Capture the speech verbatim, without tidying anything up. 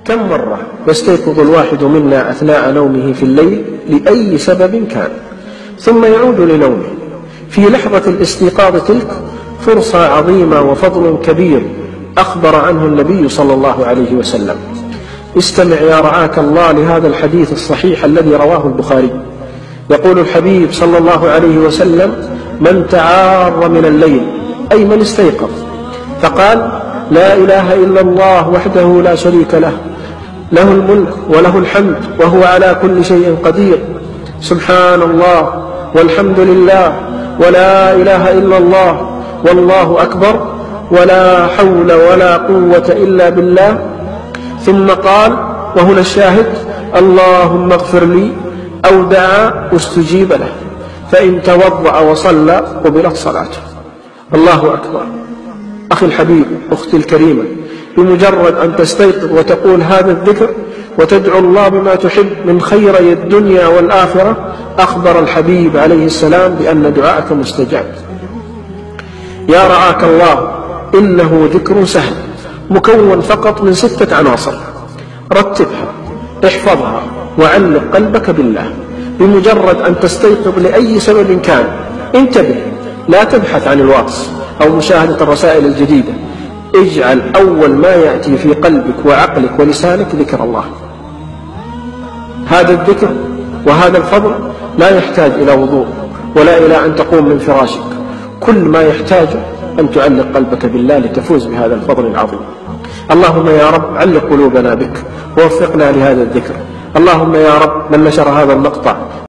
كم مرة يستيقظ الواحد منا أثناء نومه في الليل لأي سبب كان، ثم يعود لنومه. في لحظة الاستيقاظ تلك فرصة عظيمة وفضل كبير أخبر عنه النبي صلى الله عليه وسلم. استمع يا رعاك الله لهذا الحديث الصحيح الذي رواه البخاري. يقول الحبيب صلى الله عليه وسلم: من تعار من الليل، أي من استيقظ، فقال: لا إله إلا الله وحده لا شريك له، له الملك وله الحمد وهو على كل شيء قدير، سبحان الله والحمد لله ولا إله إلا الله والله أكبر ولا حول ولا قوة إلا بالله. ثم قال، وهنا الشاهد: اللهم اغفر لي، أو دعا استجيب له، فإن توضأ وصلى قبلت صلاته. الله أكبر. أخي الحبيب، أختي الكريمة، بمجرد أن تستيقظ وتقول هذا الذكر وتدعو الله بما تحب من خيري الدنيا والآخرة، أخبر الحبيب عليه السلام بأن دعاءك مستجاب. يا رعاك الله، إنه ذكر سهل مكون فقط من ستة عناصر. رتبها، احفظها، وعلق قلبك بالله. بمجرد أن تستيقظ لأي سبب كان، انتبه، لا تبحث عن الواتس أو مشاهدة الرسائل الجديدة. اجعل أول ما يأتي في قلبك وعقلك ولسانك ذكر الله. هذا الذكر وهذا الفضل لا يحتاج إلى وضوء ولا إلى أن تقوم من فراشك. كل ما يحتاج أن تعلق قلبك بالله لتفوز بهذا الفضل العظيم. اللهم يا رب علق قلوبنا بك ووفقنا لهذا الذكر. اللهم يا رب من نشر هذا المقطع